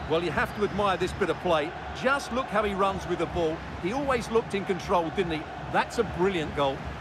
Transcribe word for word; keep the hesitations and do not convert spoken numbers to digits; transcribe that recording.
Well, you have to admire this bit of play. Just look how he runs with the ball. He always looked in control, didn't he? That's a brilliant goal.